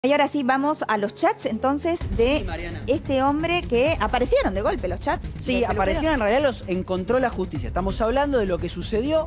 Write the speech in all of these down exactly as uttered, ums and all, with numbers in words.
Y ahora sí, vamos a los chats, entonces, de sí, este hombre que aparecieron de golpe, los chats. Sí, aparecieron, en realidad los encontró la justicia. Estamos hablando de lo que sucedió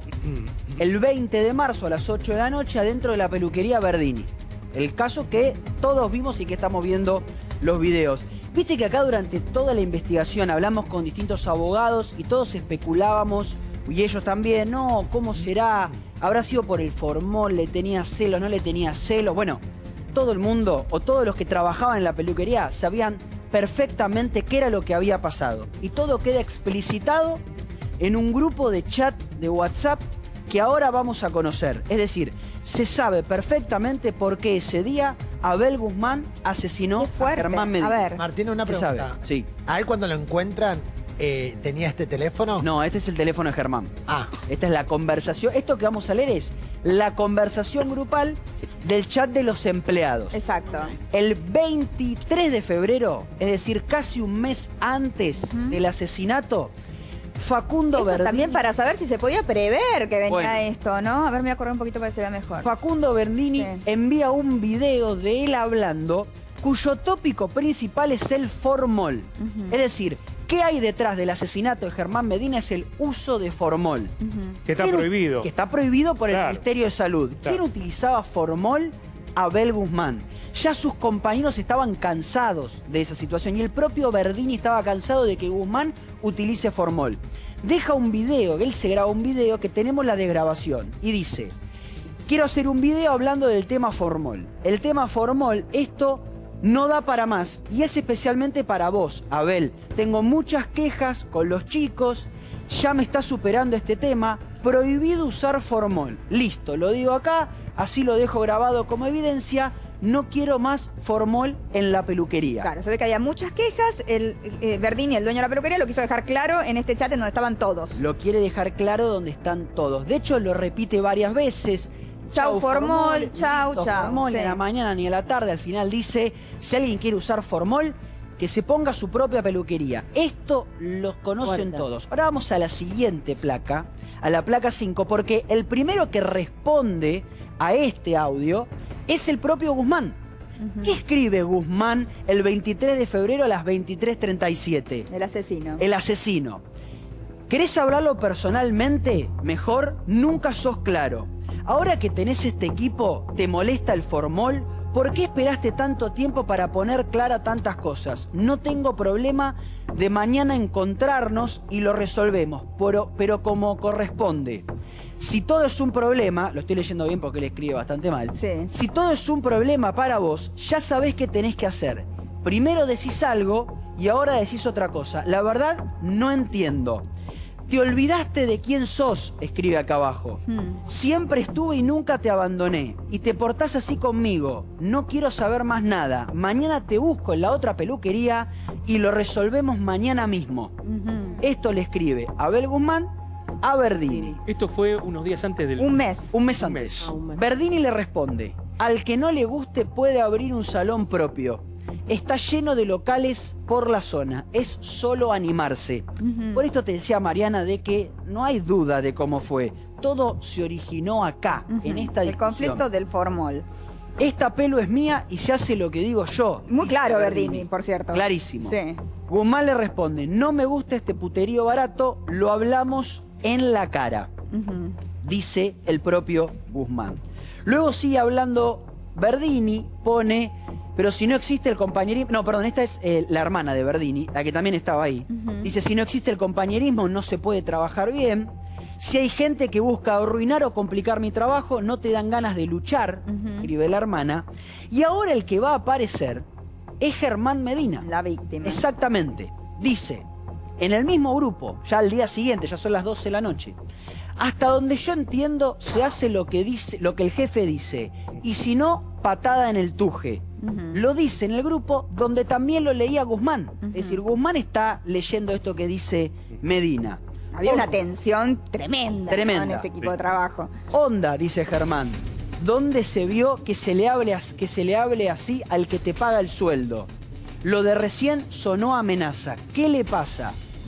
el veinte de marzo a las ocho de la noche adentro de la peluquería Verdini. El caso que todos vimos y que estamos viendo los videos. Viste que acá durante toda la investigación hablamos con distintos abogados y todos especulábamos, y ellos también, no, ¿cómo será? ¿Habrá sido por el formol? ¿Le tenía celos? ¿No le tenía celos? Bueno, todo el mundo o todos los que trabajaban en la peluquería sabían perfectamente qué era lo que había pasado. Y todo queda explicitado en un grupo de chat de WhatsApp que ahora vamos a conocer. Es decir, se sabe perfectamente por qué ese día Abel Guzmán asesinó a Germán Medina. A ver. Martín, una pregunta. Sí. ¿A él cuando lo encuentran eh, tenía este teléfono? No, este es el teléfono de Germán. Ah. Esta es la conversación. Esto que vamos a leer es la conversación grupal del chat de los empleados. Exacto. El veintitrés de febrero, es decir, casi un mes antes uh-huh. del asesinato, Facundo esto Verdini... También para saber si se podía prever que venía bueno, esto, ¿no? A ver, me voy a correr un poquito para que se vea mejor. Facundo Verdini sí. envía un video de él hablando, cuyo tópico principal es el formol. Uh-huh. Es decir, ¿qué hay detrás del asesinato de Germán Medina? Es el uso de formol. Uh-huh. Que está prohibido. Que está prohibido por claro. el Ministerio de Salud. Claro. ¿Quién utilizaba formol? Abel Guzmán. Ya sus compañeros estaban cansados de esa situación y el propio Verdini estaba cansado de que Guzmán utilice formol. Deja un video, él se graba un video que tenemos la desgrabación y dice: quiero hacer un video hablando del tema formol. El tema formol, esto no da para más y es especialmente para vos, Abel. Tengo muchas quejas con los chicos, ya me está superando este tema, prohibido usar formol. Listo, lo digo acá, así lo dejo grabado como evidencia. No quiero más formol en la peluquería. Claro, se ve que había muchas quejas. El eh, Verdini, el dueño de la peluquería, lo quiso dejar claro en este chat en donde estaban todos. Lo quiere dejar claro donde están todos. De hecho, lo repite varias veces. Chau, formol, chau, chau. Formol sí. ni a la mañana ni a la tarde. Al final dice, si alguien quiere usar formol, que se ponga su propia peluquería. Esto lo conocen Fuerte. todos. Ahora vamos a la siguiente placa, a la placa cinco, porque el primero que responde a este audio es el propio Guzmán. Uh-huh. ¿Qué escribe Guzmán el veintitrés de febrero a las veintitrés treinta y siete? El asesino. El asesino. ¿Querés hablarlo personalmente? Mejor, nunca sos claro. Ahora que tenés este equipo, ¿te molesta el formol? ¿Por qué esperaste tanto tiempo para poner clara tantas cosas? No tengo problema de mañana encontrarnos y lo resolvemos, pero, pero como corresponde. Si todo es un problema, lo estoy leyendo bien porque le escribe bastante mal. Sí. Si todo es un problema para vos, ya sabés qué tenés que hacer. Primero decís algo y ahora decís otra cosa. La verdad, no entiendo. Te olvidaste de quién sos, escribe acá abajo. Hmm. Siempre estuve y nunca te abandoné. Y te portás así conmigo. No quiero saber más nada. Mañana te busco en la otra peluquería y lo resolvemos mañana mismo. Uh-huh. Esto le escribe Abel Guzmán a Verdini. Esto fue unos días antes del... Un mes. Un mes antes. Un mes. Ah, un mes. Verdini le responde: al que no le guste puede abrir un salón propio. Está lleno de locales por la zona. Es solo animarse. Uh-huh. Por esto te decía Mariana de que no hay duda de cómo fue. Todo se originó acá, uh-huh. en esta discusión. El conflicto del formol. Esta pelo es mía y se hace lo que digo yo. Muy claro, Verdini, Verdini, por cierto. Clarísimo. Sí. Guzmán le responde: no me gusta este puterío barato, lo hablamos en la cara. Uh-huh. Dice el propio Guzmán. Luego sigue hablando Verdini, pone: pero si no existe el compañerismo... No, perdón, esta es eh, la hermana de Verdini, la que también estaba ahí. Uh-huh. Dice: si no existe el compañerismo, no se puede trabajar bien. Si hay gente que busca arruinar o complicar mi trabajo, no te dan ganas de luchar, uh-huh. escribe la hermana. Y ahora el que va a aparecer es Germán Medina. La víctima. Exactamente. Dice, en el mismo grupo, ya al día siguiente, ya son las doce de la noche, hasta donde yo entiendo, se hace lo que dice, lo que el jefe dice. Y si no, patada en el tuje. Uh-huh. Lo dice en el grupo donde también lo leía Guzmán. Uh-huh. Es decir, Guzmán está leyendo esto que dice Medina. Había Onda. una tensión tremenda, tremenda. ¿no? en ese equipo sí. de trabajo. Onda, dice Germán. ¿Dónde se vio que se le hable, que se le hable así al que te paga el sueldo? Lo de recién sonó amenaza. ¿Qué le pasa?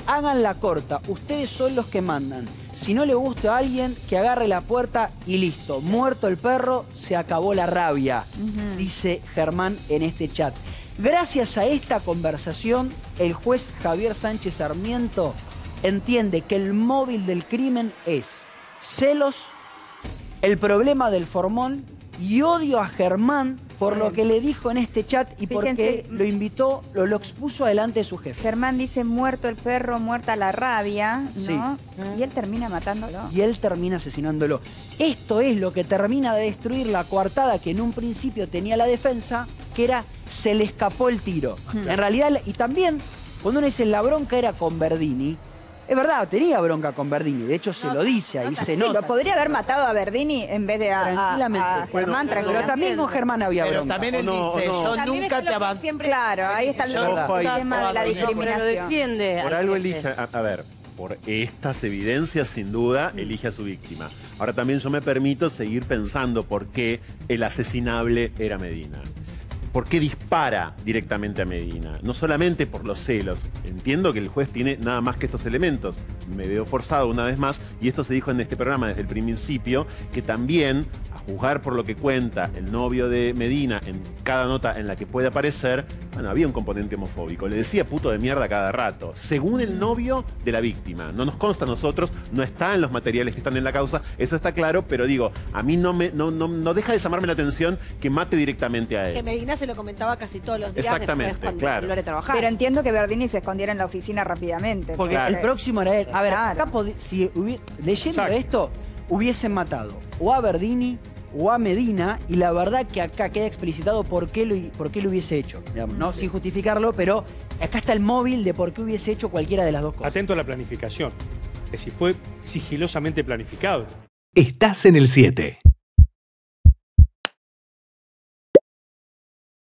hagan la corta, ustedes son los que mandan. Si no le gusta a alguien, que agarre la puerta y listo. Muerto el perro, se acabó la rabia, uh-huh. dice Germán en este chat. Gracias a esta conversación, el juez Javier Sánchez Sarmiento entiende que el móvil del crimen es celos, el problema del formol y odio a Germán por sí. lo que le dijo en este chat y Fíjense, porque lo invitó, lo, lo expuso adelante de su jefe. Germán dice muerto el perro, muerta la rabia, ¿no? Sí. Y él termina matándolo. Y él termina asesinándolo. Esto es lo que termina de destruir la coartada que en un principio tenía la defensa, que era se le escapó el tiro. Hmm. En realidad, y también, cuando uno dice la bronca era con Verdini, es verdad, tenía bronca con Verdini, de hecho se no, lo dice, ahí no, se sí, nota. Lo podría haber matado a Verdini en vez de a, tranquilamente. a, a Germán. Bueno, pero también con Germán había pero bronca. También él no, dice, no. yo También nunca te abandono. Claro, ahí está el, el tema de la discriminación. Lo defiende. Por algo elige, a, a ver, por estas evidencias sin duda elige a su víctima. Ahora también yo me permito seguir pensando por qué el asesinable era Medina. ¿Por qué dispara directamente a Medina? No solamente por los celos. Entiendo que el juez tiene nada más que estos elementos. Me veo forzado una vez más, y esto se dijo en este programa desde el principio, que también, a juzgar por lo que cuenta el novio de Medina en cada nota en la que puede aparecer, bueno, había un componente homofóbico. Le decía puto de mierda cada rato, según el novio de la víctima. No nos consta a nosotros, no está en los materiales que están en la causa, eso está claro, pero digo, a mí no, me, no, no, no deja de llamarme la atención que mate directamente a él. Que Medina se lo comentaba casi todos los días. Exactamente, cuando claro. a trabajar. Pero entiendo que Verdini se escondiera en la oficina rápidamente. Porque claro. el próximo era él. A ver, claro. acá si hubi leyendo Exacto. esto, hubiesen matado o a Verdini o a Medina, y la verdad que acá queda explicitado por qué lo, por qué lo hubiese hecho, digamos, ¿no? Sin justificarlo, pero acá está el móvil de por qué hubiese hecho cualquiera de las dos cosas. Atento a la planificación. Que si fue sigilosamente planificado. Estás en el siete.